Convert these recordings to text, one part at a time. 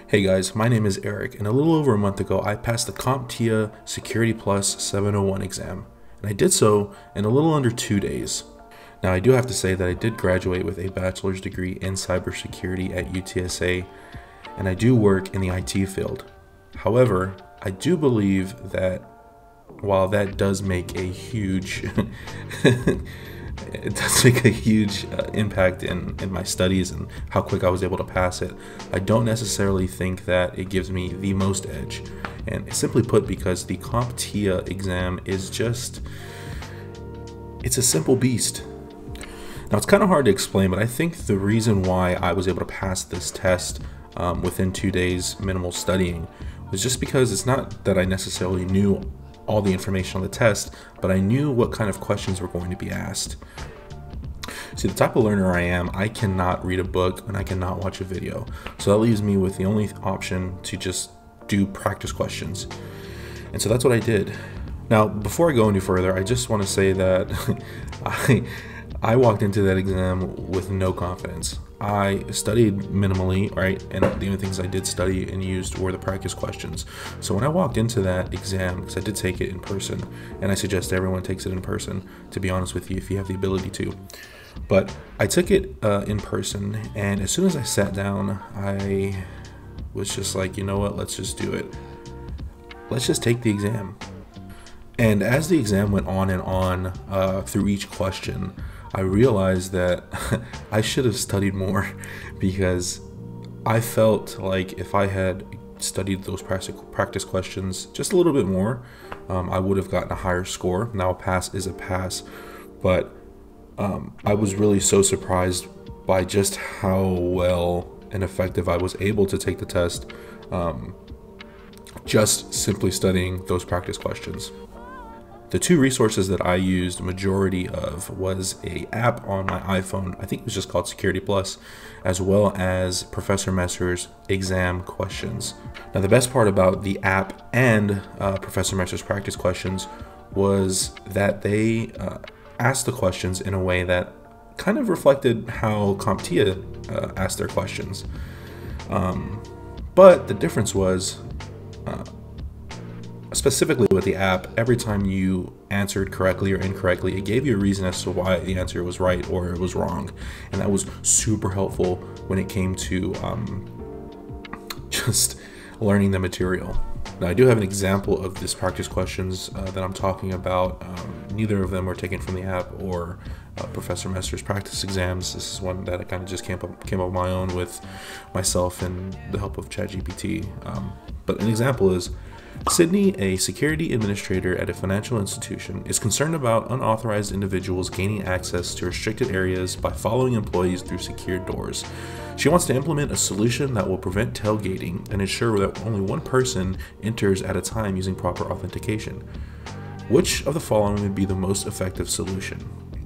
Hey guys, my name is Eric, and a little over a month ago I passed the CompTIA Security Plus 701 exam, and I did so in a little under 2 days. Now I do have to say that I did graduate with a bachelor's degree in cybersecurity at UTSA, and I do work in the IT field. However, I do believe that while that does make a huge impact in my studies and how quick I was able to pass it, I don't necessarily think that it gives me the most edge. And simply put, because the CompTIA exam is it's a simple beast. Now it's kind of hard to explain, but I think the reason why I was able to pass this test within 2 days minimal studying was just because it's not that I necessarily knew all the information on the test, but I knew what kind of questions were going to be asked. See, the type of learner I am, I cannot read a book and I cannot watch a video. So that leaves me with the only option to just do practice questions. And so that's what I did. Now, before I go any further, I just want to say that I walked into that exam with no confidence. I studied minimally, right? And the only things I did study and used were the practice questions. So when I walked into that exam, because I did take it in person, and I suggest everyone takes it in person, to be honest with you, if you have the ability to. But I took it in person, and as soon as I sat down, I was just like, you know what, let's just do it. Let's just take the exam. And as the exam went on and on through each question, I realized that I should have studied more, because I felt like if I had studied those practice questions just a little bit more, I would have gotten a higher score. Now a pass is a pass, but I was really so surprised by just how well and effective I was able to take the test, just simply studying those practice questions. The two resources that I used majority of was a app on my iPhone, I think it was just called Security Plus, as well as Professor Messer's exam questions. Now the best part about the app and Professor Messer's practice questions was that they asked the questions in a way that kind of reflected how CompTIA asked their questions. But the difference was, specifically with the app, every time you answered correctly or incorrectly, it gave you a reason as to why the answer was right or it was wrong. And that was super helpful when it came to just learning the material. Now I do have an example of this practice questions that I'm talking about. Neither of them were taken from the app or Professor Messer's practice exams. This is one that I kind of just came up on my own with myself and the help of ChatGPT. But an example is, Sydney, a security administrator at a financial institution, is concerned about unauthorized individuals gaining access to restricted areas by following employees through secured doors. She wants to implement a solution that will prevent tailgating and ensure that only one person enters at a time using proper authentication. Which of the following would be the most effective solution?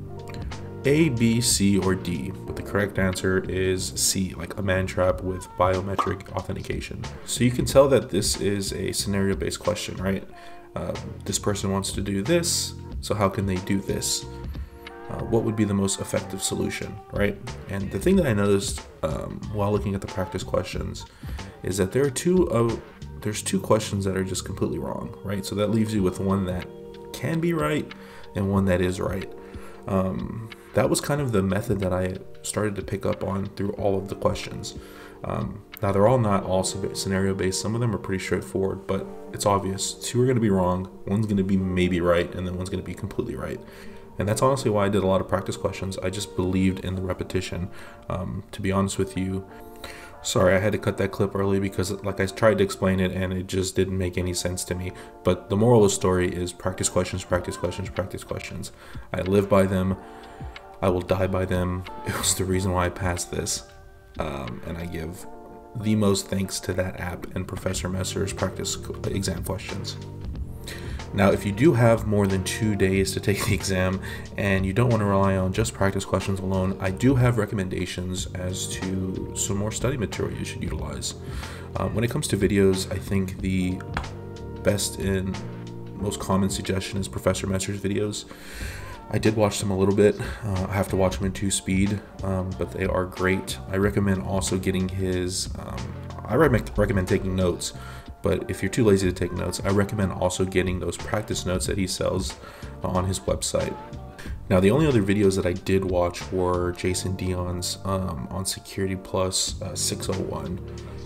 A, B, C, or D? But the correct answer is C, like a man trap with biometric authentication. So you can tell that this is a scenario-based question, right? This person wants to do this, so how can they do this? What would be the most effective solution, right? And the thing that I noticed while looking at the practice questions is that there's two questions that are just completely wrong, right? So that leaves you with one that can be right and one that is right. That was kind of the method that I started to pick up on through all of the questions. Now they're all not all scenario based. Some of them are pretty straightforward, but it's obvious. Two are going to be wrong, one's going to be maybe right, and then one's going to be completely right. And that's honestly why I did a lot of practice questions. I just believed in the repetition. To be honest with you, sorry, I had to cut that clip early because like I tried to explain it and it just didn't make any sense to me. But the moral of the story is practice questions, practice questions, practice questions. I live by them. I will die by them. It was the reason why I passed this. And I give the most thanks to that app and Professor Messer's practice exam questions. Now, if you do have more than 2 days to take the exam and you don't want to rely on just practice questions alone, I do have recommendations as to some more study material you should utilize. When it comes to videos, I think the best and most common suggestion is Professor Messer's videos. I did watch them a little bit. I have to watch them in 2 speed, but they are great. I recommend also getting his I recommend taking notes, but if you're too lazy to take notes, I recommend also getting those practice notes that he sells on his website. Now, the only other videos that I did watch were Jason Dion's on Security Plus 601.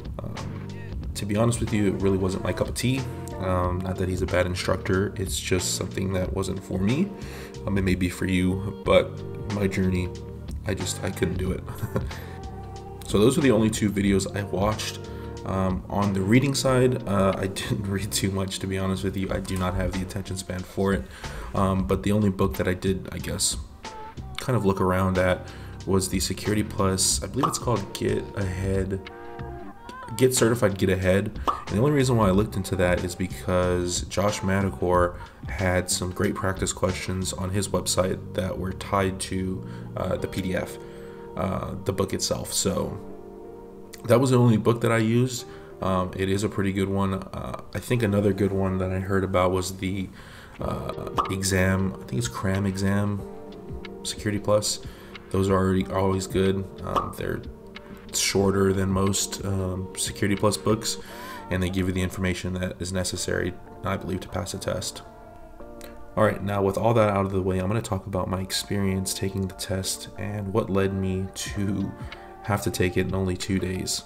To be honest with you, it really wasn't my cup of tea. Not that he's a bad instructor, it's just something that wasn't for me. It may be for you, but my journey, I couldn't do it. So those are the only two videos I watched. On the reading side, I didn't read too much, to be honest with you. I do not have the attention span for it. But the only book that I did, I guess, kind of look around at was the Security Plus, I believe it's called Get Certified, Get Ahead. And the only reason why I looked into that is because Josh Madakor had some great practice questions on his website that were tied to the PDF, the book itself. So that was the only book that I used. It is a pretty good one. I think another good one that I heard about was the exam, I think it's CRAM exam, Security Plus. Those are always good. They're shorter than most Security Plus books, and they give you the information that is necessary, I believe, to pass a test. Alright, now with all that out of the way, I'm going to talk about my experience taking the test and what led me to have to take it in only 2 days.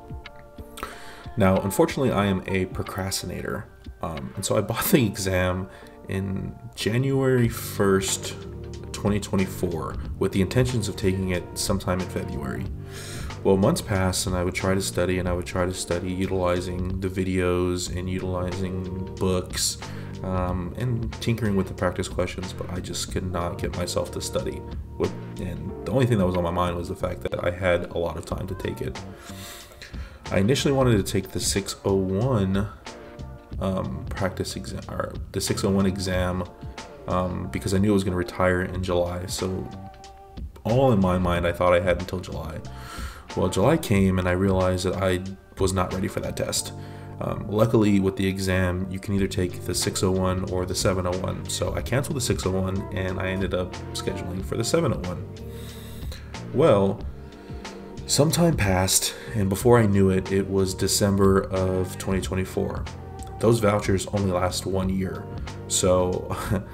Now, unfortunately, I am a procrastinator, and so I bought the exam in January 1st, 2024, with the intentions of taking it sometime in February. Well, months passed, and I would try to study, utilizing the videos and utilizing books, and tinkering with the practice questions, but I just could not get myself to study. And the only thing that was on my mind was the fact that I had a lot of time to take it. I initially wanted to take the 601 practice exam, or the 601 exam, because I knew I was going to retire in July. So all in my mind, I thought I had until July. Well, July came and I realized that I was not ready for that test. Luckily, with the exam, you can either take the 601 or the 701. So I canceled the 601 and I ended up scheduling for the 701. Well, some time passed, and before I knew it, it was December of 2024. Those vouchers only last 1 year, so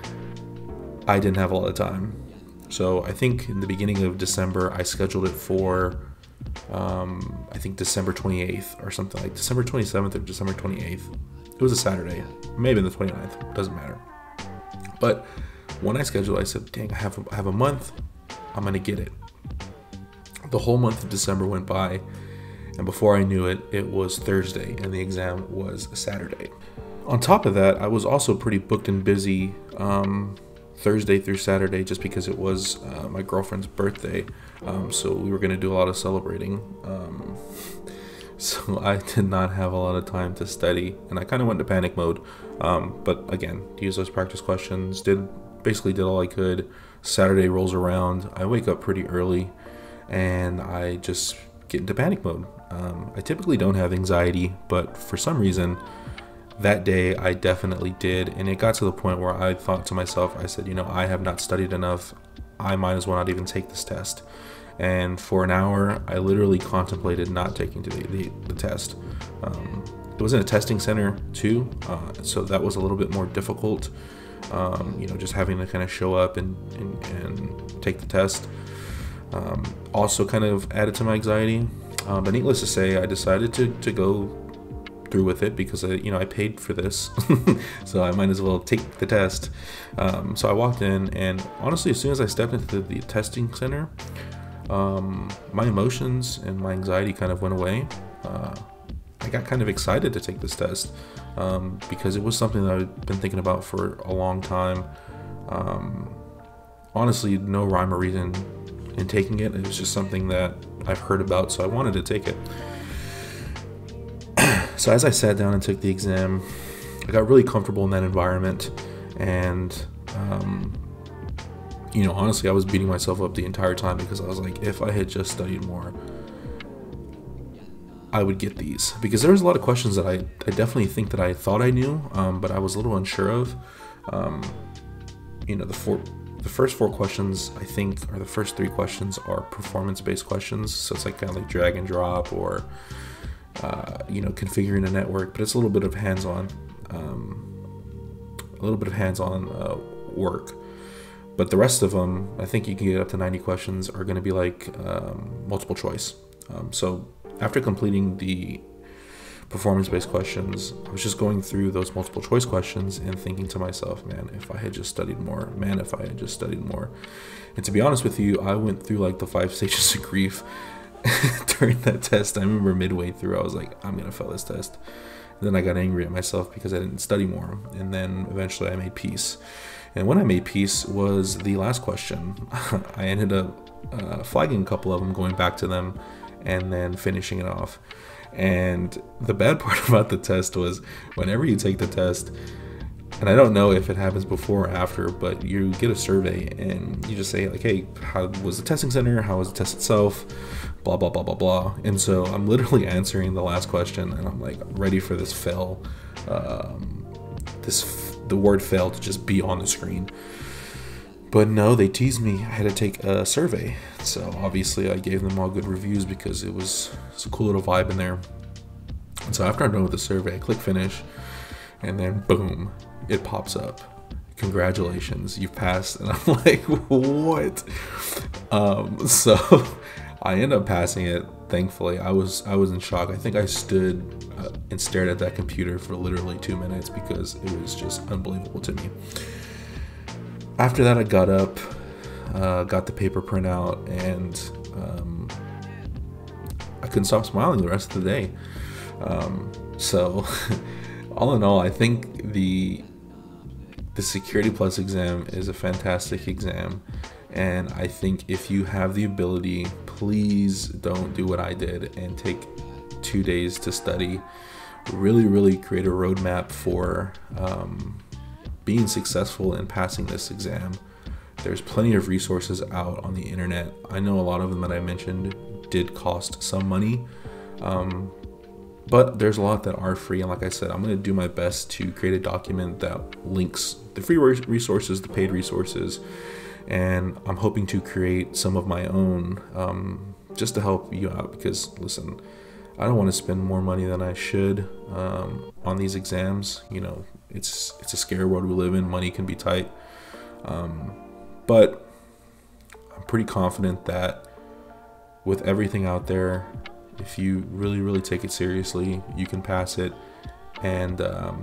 I didn't have a lot of time. So I think in the beginning of December, I scheduled it for I think December 28th or something, like December 27th or December 28th. It was a Saturday, maybe the 29th, doesn't matter. But when I scheduled, I said, dang, I have a month, I'm gonna get it. The whole month of December went by, and before I knew it, it was Thursday and the exam was Saturday. On top of that, I was also pretty booked and busy Thursday through Saturday, just because it was my girlfriend's birthday, so we were going to do a lot of celebrating, so I did not have a lot of time to study, and I kind of went into panic mode, but again, used those practice questions, basically did all I could. Saturday rolls around, I wake up pretty early, and I just get into panic mode. I typically don't have anxiety, but for some reason, that day I definitely did, and it got to the point where I thought to myself, I said, you know, I have not studied enough, I might as well not even take this test. And for an hour, I literally contemplated not taking the test. It was in a testing center too, so that was a little bit more difficult, you know, just having to kind of show up and take the test. Also kind of added to my anxiety, but needless to say, I decided to go through with it because I paid for this, so I might as well take the test. So I walked in, and honestly, as soon as I stepped into the testing center, my emotions and my anxiety kind of went away. I got kind of excited to take this test because it was something that I've been thinking about for a long time. Honestly, no rhyme or reason in taking it. It was just something that I've heard about, so I wanted to take it. So as I sat down and took the exam, I got really comfortable in that environment, and honestly, I was beating myself up the entire time because I was like, if I had just studied more, I would get these. Because there was a lot of questions that I definitely think that I thought I knew, but I was a little unsure of. The first 4 questions, I think, or the first 3 questions are performance-based questions. So it's like kind of like drag and drop, or configuring a network, but it's a little bit of hands-on, work. But the rest of them, I think you can get up to 90 questions, are going to be like multiple choice. So after completing the performance-based questions, I was just going through those multiple choice questions and thinking to myself, man, if I had just studied more, And to be honest with you, I went through like the 5 stages of grief during that test. I remember midway through, I was like, I'm gonna fail this test. And then I got angry at myself because I didn't study more. And then eventually I made peace. And when I made peace was the last question. I ended up flagging a couple of them, going back to them, and then finishing it off. And the bad part about the test was whenever you take the test, and I don't know if it happens before or after, but you get a survey and you just say like, hey, how was the testing center? How was the test itself? Blah, blah, blah, blah, blah. And so I'm literally answering the last question and I'm like ready for this fail, the word fail to just be on the screen. But no, they teased me. I had to take a survey. So obviously I gave them all good reviews because it's a cool little vibe in there. And so after I'm done with the survey, I click finish and then boom, it pops up. Congratulations, you passed. And I'm like, what? So I ended up passing it. Thankfully, I was in shock. I think I stood and stared at that computer for literally 2 minutes because it was just unbelievable to me. After that, I got up, got the paper printout, and I couldn't stop smiling the rest of the day. So all in all, I think the Security Plus exam is a fantastic exam. And I think if you have the ability, please don't do what I did and take 2 days to study. Really create a roadmap for being successful in passing this exam. There's plenty of resources out on the internet. I know a lot of them that I mentioned did cost some money, but there's a lot that are free. And like I said, I'm going to do my best to create a document that links the free resources, the paid resources, and I'm hoping to create some of my own just to help you out, because listen, I don't want to spend more money than I should on these exams. You know, it's a scary world we live in. Money can be tight, but I'm pretty confident that with everything out there, if you really take it seriously, you can pass it and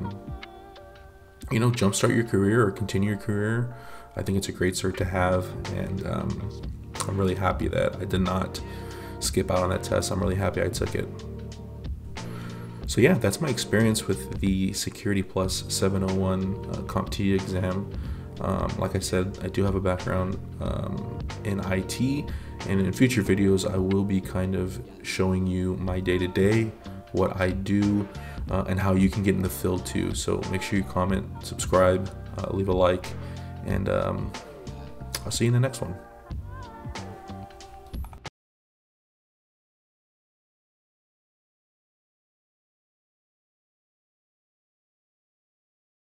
jumpstart your career or continue your career. I think it's a great cert to have, and I'm really happy that I did not skip out on that test. I'm really happy I took it. So yeah, that's my experience with the Security Plus 701 CompTIA exam. Like I said, I do have a background in IT, and in future videos I will be kind of showing you my day-to-day, what I do, and how you can get in the field too. So make sure you comment, subscribe, leave a like, and I'll see you in the next one.